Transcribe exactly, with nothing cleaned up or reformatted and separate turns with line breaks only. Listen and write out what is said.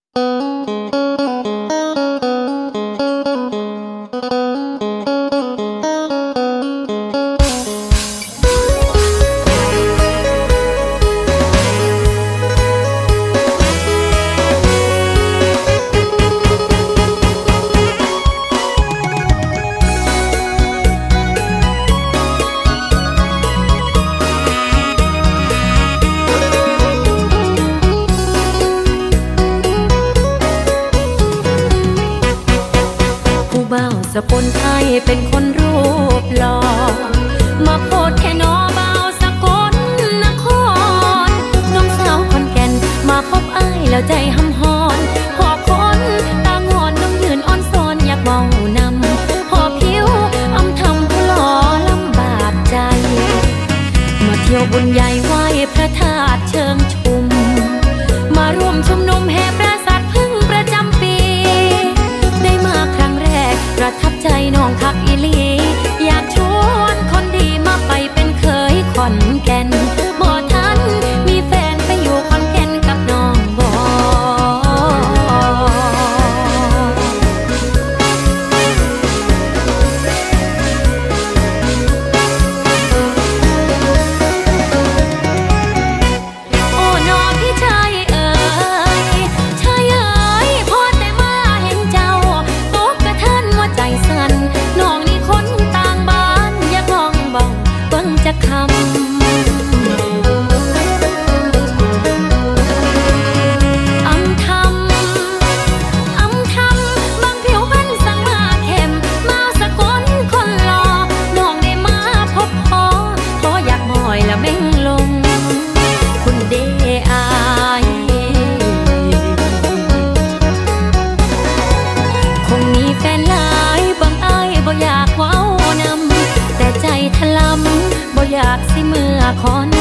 สกลไทยเป็นคนรูปหล่อมาโพดแค่นอเบาสกลนครน้องสาวคนแก่นมาพบอ้ายแล้วใจหำหอนหอบคนตางอนน้องยืนอ่อนซอนอยากเมานำหอบผิวอำทำผู้หล่อลำบากใจมาเที่ยวบุญใหญ่ไหว้พระธาตุเชิงชุมมาร่วมชุมนุมแห่ปราสาทพึ่งประจำปีได้มาครั้งแรกประทับใจน้องคักอีหลีอยากชวนคนดีมาไปเป็นเคยขอนแก่นบ่ทันมีแฟนไปอยู่ขอนแก่นกับน้องบ่โอ้น้องพี่ชายเอ๋ยชายเอ๋ยพอแต่มาเห็นเจ้าตกกระทันว่าใจสั่นน้องนี่คนต่างบ้านอยากลองบ้องเบิ่งจะคำอำทำอำทำบางผิวพันสั่งมาเข้มมาสกลคนหล่อน้องได้มาพบพอพออยากหอยละเม่งลงคุณเดอายคงมีแฟนหลายบางอ้ายบ่อยากเว้านำแต่ใจถลำบ่อยากสิเมื่อขอน